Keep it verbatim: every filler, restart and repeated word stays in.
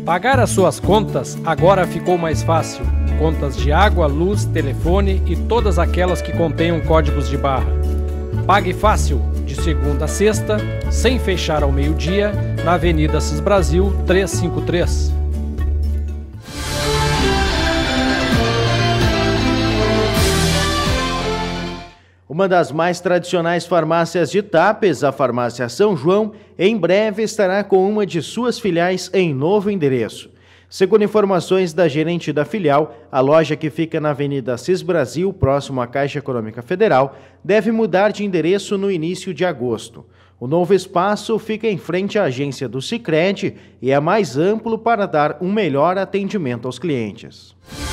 Pagar as suas contas agora ficou mais fácil. Contas de água, luz, telefone e todas aquelas que contenham códigos de barra. Pague fácil, de segunda a sexta, sem fechar ao meio-dia, na Avenida Assis Brasil trezentos e cinquenta e três. Uma das mais tradicionais farmácias de Tapes, a Farmácia São João, em breve estará com uma de suas filiais em novo endereço. Segundo informações da gerente da filial, a loja, que fica na Avenida Assis Brasil, próximo à Caixa Econômica Federal, deve mudar de endereço no início de agosto. O novo espaço fica em frente à agência do Sicredi e é mais amplo para dar um melhor atendimento aos clientes.